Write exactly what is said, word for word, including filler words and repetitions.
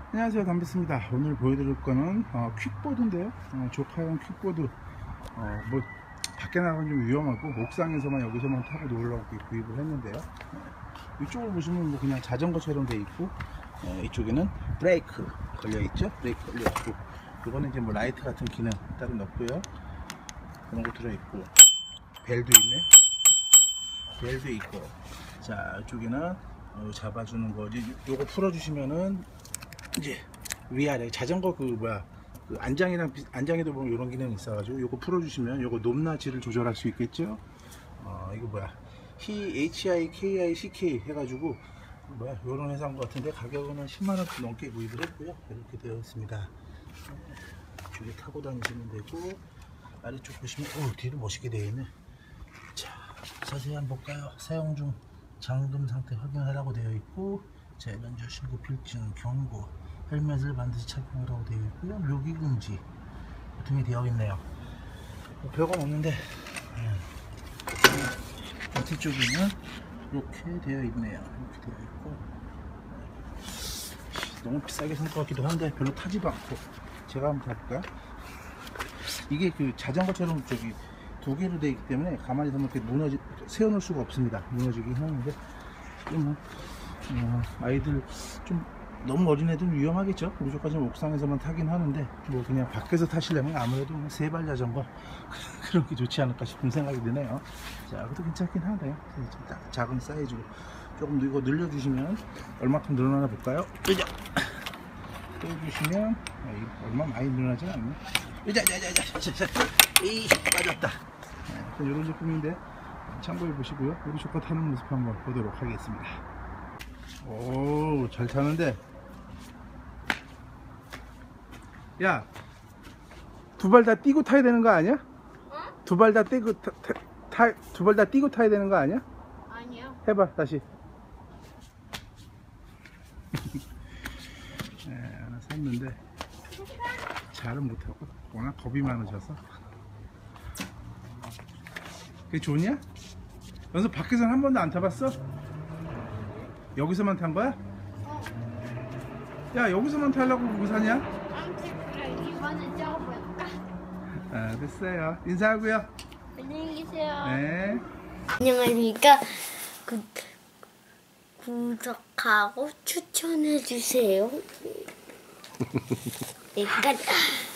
안녕하세요, 담비스입니다. 오늘 보여드릴 거는 어, 퀵보드인데요. 어, 조카용 퀵보드. 어, 뭐 밖에 나가면 좀 위험하고 옥상에서만 여기서만 타고 놀라고 구입을 했는데요. 어, 이쪽을 보시면 뭐 그냥 자전거처럼 돼 있고, 어, 이쪽에는 브레이크 걸려 있죠. 브레이크 걸려 있고, 이거는 이제 뭐 라이트 같은 기능 따로 넣고요. 그런 거 들어 있고, 벨도 있네. 벨도 있고, 자 이쪽에는 어, 잡아주는 거지. 요거 풀어주시면은 이제 위아래 자전거 그 뭐야 그 안장이랑 비, 안장에도 보면 이런 기능이 있어가지고 요거 풀어주시면 요거 높낮이를 조절할 수 있겠죠. 어 이거 뭐야 히 에이치 아이 케이 아이 씨 케이 해가지고 뭐야 요런 회사인 것 같은데 가격은 십만 원 넘게 구입을 했고요. 이렇게 되어 있습니다. 이쪽에 타고 다니시면 되고, 아래쪽 보시면 오 뒤로 멋있게 되어 있네. 자 자세히 한번 볼까요. 사용 중 잠금 상태 확인하라고 되어 있고, 재변조 신고 필증 경고, 헬멧을 반드시 착용하라고 되어 있고요. 묘기 금지 등이 되어 있네요. 뭐 별건 없는데 밑에 쪽에는 이렇게 되어 있네요. 이렇게 되어 있고, 너무 비싸게 산 것 같기도 한데 별로 타지도 않고. 제가 한번 타볼까요? 이게 그 자전거처럼 저기 두 개로 되어 있기 때문에 가만히 서면 이렇게 무너지 세워놓을 수가 없습니다. 무너지긴 하는데 좀 어, 아이들 좀 너무 어린 애들은 위험하겠죠. 무조건 옥상에서만 타긴 하는데 뭐 그냥 밖에서 타시려면 아무래도 세발 자전거 그런 게 좋지 않을까 싶은 생각이 드네요. 자, 그것도 괜찮긴 하네요. 딱 작은 사이즈로 조금 더 이거 늘려주시면 얼마큼 늘어나나 볼까요? 으자 빼주시면 아, 얼마 많이 늘어나진 않네. 으자 자자자자자 이 빠졌다. 네, 이런 제품인데 참고해 보시고요. 우리 조카 타는 모습 한번 보도록 하겠습니다. 오, 잘 타는데. 야, 두 발 다 띄고 타야 되는 거 아니야? 어? 두 발 다 띄고 타, 타, 타, 두 발 다 띄고 타야 되는 거 아니야? 아니요. 해봐 다시. 네, 하나 샀는데 잘은 못하고 워낙 겁이 많으셔서. 그게 좋냐? 연서 밖에서는 한 번도 안 타봤어? 여기서만 탄 거야? 어. 야, 여기서만 타려고 그거 사냐? 아무튼 그래, 이번엔 적어볼까? 아, 됐어요. 인사하고요. 안녕히 계세요. 네. 안녕하십니까. 구, 구독하고 추천해주세요. 여기까지.